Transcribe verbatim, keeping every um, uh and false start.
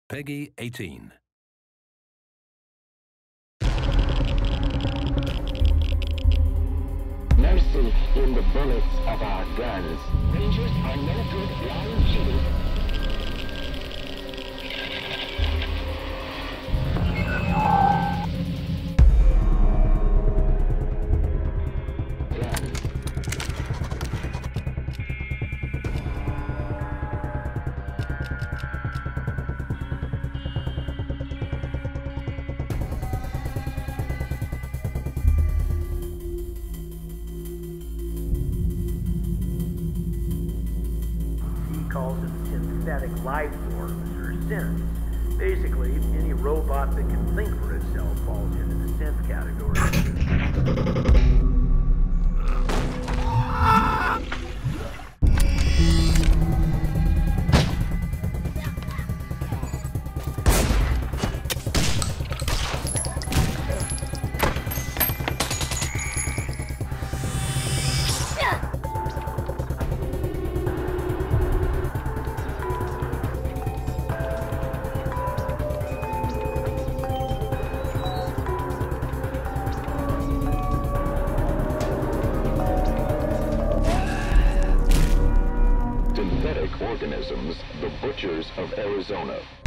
Peggy eighteen. Mercy in the bullets of our guns. Rangers are no good lying cheating. Calls them synthetic life forms, or synths. Basically, any robot that can think for itself falls into the synth category. Organisms, the butchers of Arizona.